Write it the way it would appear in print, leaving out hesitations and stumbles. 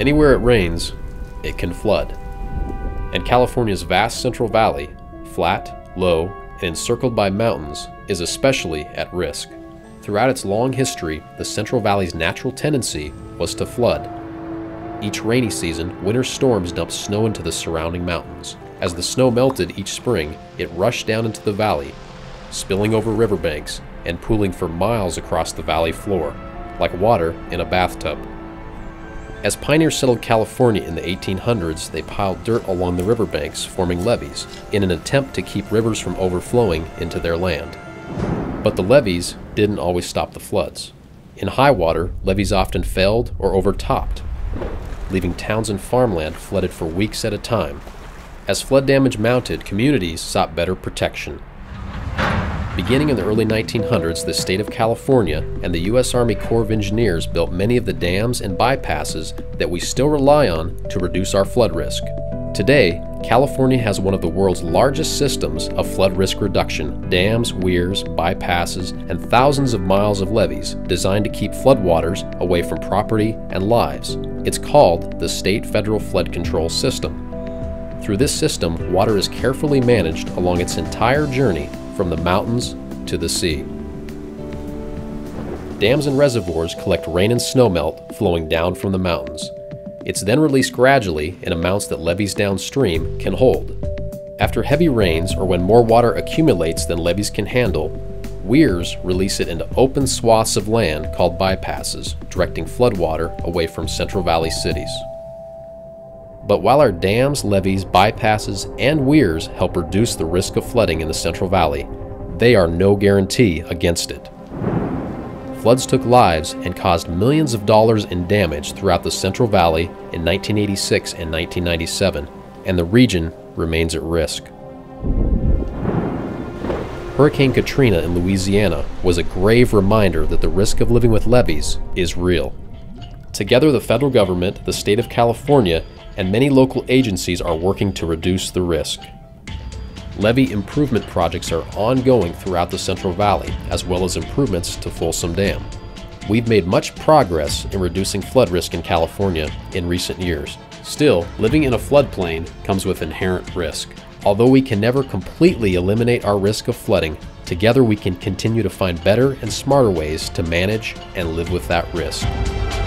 Anywhere it rains, it can flood. And California's vast Central Valley, flat, low, and encircled by mountains, is especially at risk. Throughout its long history, the Central Valley's natural tendency was to flood. Each rainy season, winter storms dumped snow into the surrounding mountains. As the snow melted each spring, it rushed down into the valley, spilling over riverbanks and pooling for miles across the valley floor, like water in a bathtub. As pioneers settled California in the 1800s, they piled dirt along the riverbanks, forming levees, in an attempt to keep rivers from overflowing into their land. But the levees didn't always stop the floods. In high water, levees often failed or overtopped, leaving towns and farmland flooded for weeks at a time. As flood damage mounted, communities sought better protection. Beginning in the early 1900s, the state of California and the U.S. Army Corps of Engineers built many of the dams and bypasses that we still rely on to reduce our flood risk. Today, California has one of the world's largest systems of flood risk reduction: dams, weirs, bypasses, and thousands of miles of levees designed to keep floodwaters away from property and lives. It's called the State Federal Flood Control System. Through this system, water is carefully managed along its entire journey from the mountains to the sea. Dams and reservoirs collect rain and snowmelt flowing down from the mountains. It's then released gradually in amounts that levees downstream can hold. After heavy rains or when more water accumulates than levees can handle, weirs release it into open swaths of land called bypasses, directing floodwater away from Central Valley cities. But while our dams, levees, bypasses, and weirs help reduce the risk of flooding in the Central Valley, they are no guarantee against it. Floods took lives and caused millions of dollars in damage throughout the Central Valley in 1986 and 1997, and the region remains at risk. Hurricane Katrina in Louisiana was a grave reminder that the risk of living with levees is real. Together, the federal government, the state of California, and many local agencies are working to reduce the risk. Levee improvement projects are ongoing throughout the Central Valley, as well as improvements to Folsom Dam. We've made much progress in reducing flood risk in California in recent years. Still, living in a floodplain comes with inherent risk. Although we can never completely eliminate our risk of flooding, together we can continue to find better and smarter ways to manage and live with that risk.